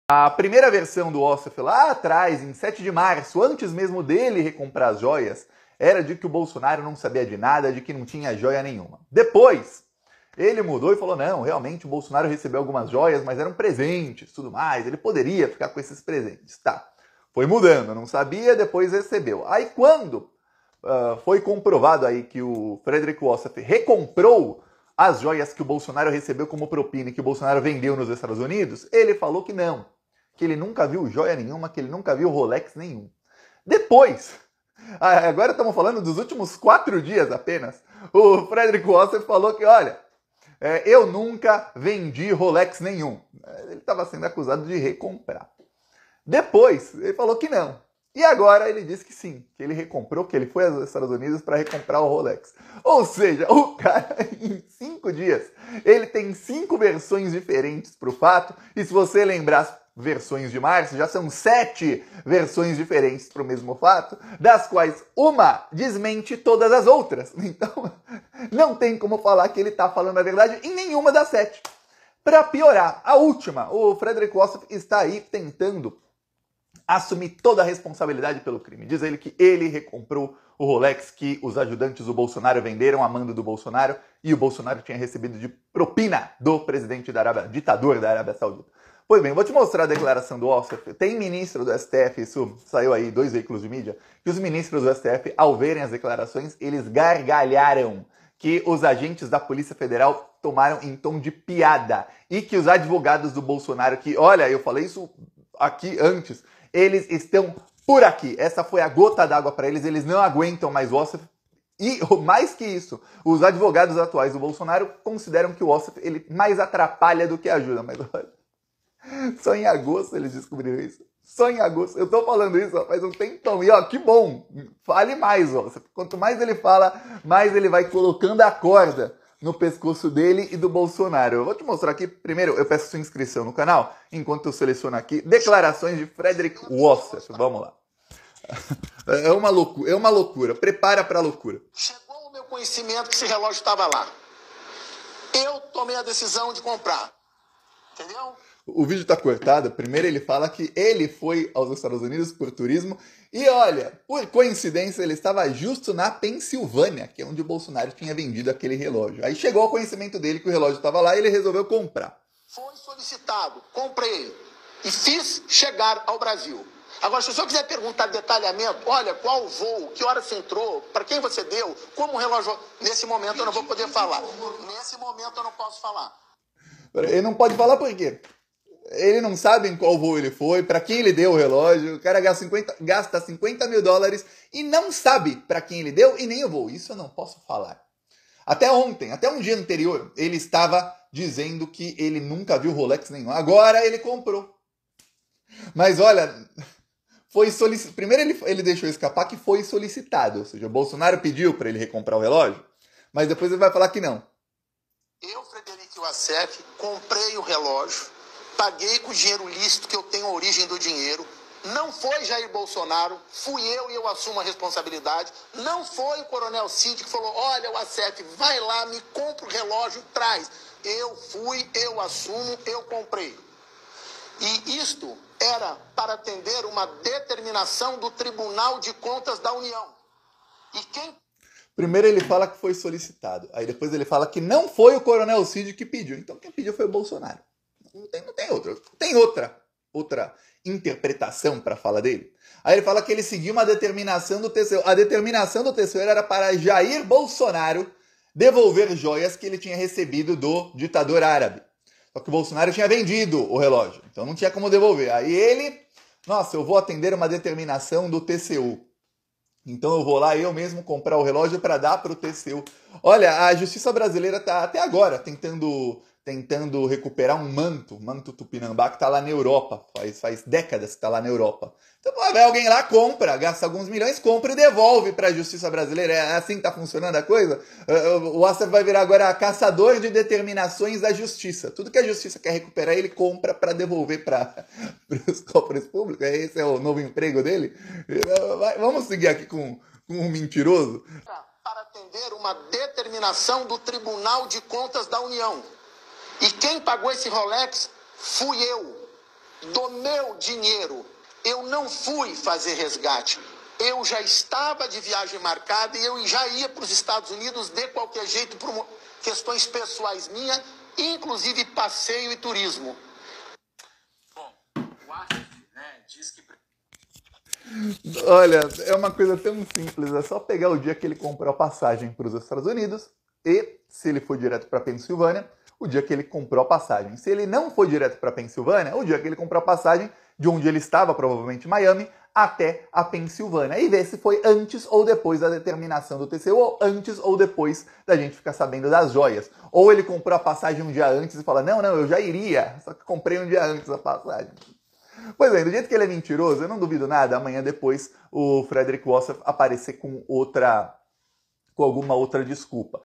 A primeira versão do Ossef lá atrás, em 7 de março, antes mesmo dele recomprar as joias, era de que o Bolsonaro não sabia de nada, de que não tinha joia nenhuma. Depois, ele mudou e falou, não, realmente o Bolsonaro recebeu algumas joias, mas eram presentes, tudo mais, ele poderia ficar com esses presentes. Tá, foi mudando, não sabia, depois recebeu. Aí quando foi comprovado aí que o Frederick Ossef recomprou as joias que o Bolsonaro recebeu como propina e que o Bolsonaro vendeu nos Estados Unidos, ele falou que não, que ele nunca viu joia nenhuma, que ele nunca viu Rolex nenhum. Depois, agora estamos falando dos últimos 4 dias apenas, o Frederick Ossef falou que, olha, eu nunca vendi Rolex nenhum. Ele estava sendo acusado de recomprar. Depois, ele falou que não. E agora ele disse que sim, que ele recomprou, que ele foi aos Estados Unidos para recomprar o Rolex. Ou seja, o cara, em 5 dias, ele tem 5 versões diferentes para o fato. E se você lembrar as versões de março, já são 7 versões diferentes para o mesmo fato, das quais uma desmente todas as outras. Então, não tem como falar que ele está falando a verdade em nenhuma das 7. Para piorar, a última, o Frederick Ossef está aí tentando assumir toda a responsabilidade pelo crime. Diz ele que ele recomprou o Rolex que os ajudantes do Bolsonaro venderam a mando do Bolsonaro e o Bolsonaro tinha recebido de propina do presidente da Arábia, ditador da Arábia Saudita. Pois bem, vou te mostrar a declaração do Ossef. Tem ministro do STF, isso saiu aí 2 veículos de mídia, que os ministros do STF, ao verem as declarações, eles gargalharam que os agentes da Polícia Federal tomaram em tom de piada e que os advogados do Bolsonaro, que, olha, eu falei isso aqui antes, eles estão por aqui. Essa foi a gota d'água para eles. Eles não aguentam mais o Ossef. E, mais que isso, os advogados atuais do Bolsonaro consideram que o Ossef ele mais atrapalha do que ajuda. Mas olha, só em agosto eles descobriram isso. Só em agosto. Eu tô falando isso faz um tempão. E ó, que bom. Fale mais, Ossef. Quanto mais ele fala, mais ele vai colocando a corda no pescoço dele e do Bolsonaro. Eu vou te mostrar aqui, primeiro eu peço sua inscrição no canal, enquanto eu seleciono aqui, declarações de Frederick Ossef. Vamos lá. É uma loucura. Prepara pra loucura. Chegou ao meu conhecimento que esse relógio estava lá. Eu tomei a decisão de comprar. Entendeu? O vídeo tá cortado. Primeiro ele fala que ele foi aos Estados Unidos por turismo e olha, por coincidência ele estava justo na Pensilvânia, que é onde o Bolsonaro tinha vendido aquele relógio. Aí chegou ao conhecimento dele que o relógio estava lá e ele resolveu comprar. Foi solicitado, comprei e fiz chegar ao Brasil. Agora, se o senhor quiser perguntar detalhamento, olha, qual voo, que hora você entrou, para quem você deu, como o relógio... Nesse momento eu não vou poder falar. Nesse momento eu não posso falar. Ele não pode falar por quê? Ele não sabe em qual voo ele foi, para quem ele deu o relógio, o cara gasta 50 mil dólares e não sabe para quem ele deu e nem o voo. Isso eu não posso falar. Até ontem, até um dia anterior, ele estava dizendo que ele nunca viu Rolex nenhum. Agora ele comprou. Mas olha, foi solicitado. Primeiro ele deixou escapar que foi solicitado, ou seja, o Bolsonaro pediu para ele recomprar o relógio, mas depois ele vai falar que não. Eu, Frederick Ossef, comprei o relógio, paguei com o dinheiro lícito que eu tenho a origem do dinheiro. Não foi Jair Bolsonaro, fui eu e eu assumo a responsabilidade. Não foi o Coronel Cid que falou, olha, Ossef, vai lá, me compra o relógio e traz. Eu fui, eu assumo, eu comprei. E isto era para atender uma determinação do Tribunal de Contas da União. E quem... Primeiro ele fala que foi solicitado, aí depois ele fala que não foi o Coronel Cid que pediu. Então quem pediu foi o Bolsonaro. Não tem outra. Tem outra interpretação para a fala dele. Aí ele fala que ele seguiu uma determinação do TCU. A determinação do TCU era para Jair Bolsonaro devolver joias que ele tinha recebido do ditador árabe. Só que o Bolsonaro tinha vendido o relógio, então não tinha como devolver. Aí ele, nossa, eu vou atender uma determinação do TCU. Então eu vou lá eu mesmo comprar o relógio para dar para o TCU. Olha, a justiça brasileira está até agora tentando recuperar um manto Tupinambá que está lá na Europa. Faz décadas que está lá na Europa. Então vai alguém lá, compra, gasta alguns milhões, compra e devolve para a justiça brasileira. É assim que está funcionando a coisa? O Ossef vai virar agora caçador de determinações da justiça. Tudo que a justiça quer recuperar, ele compra para devolver para os cofres públicos. Esse é o novo emprego dele. Vamos seguir aqui com um mentiroso. Para atender uma determinação do Tribunal de Contas da União. E quem pagou esse Rolex fui eu. do meu dinheiro. Eu não fui fazer resgate. Eu já estava de viagem marcada e eu já ia para os Estados Unidos de qualquer jeito por questões pessoais minhas, inclusive passeio e turismo. Bom, o Asif, né, diz que... Olha, é uma coisa tão simples, é só pegar o dia que ele comprou a passagem para os Estados Unidos e, se ele for direto para Pensilvânia, o dia que ele comprou a passagem. Se ele não for direto para Pensilvânia, o dia que ele comprou a passagem de onde ele estava, provavelmente Miami, até a Pensilvânia. E ver se foi antes ou depois da determinação do TCU, ou antes ou depois da gente ficar sabendo das joias. Ou ele comprou a passagem um dia antes e fala, não, eu já iria, só que comprei um dia antes a passagem. Pois bem, do jeito que ele é mentiroso, eu não duvido nada, amanhã depois o Frederick Wassef aparecer com alguma outra desculpa.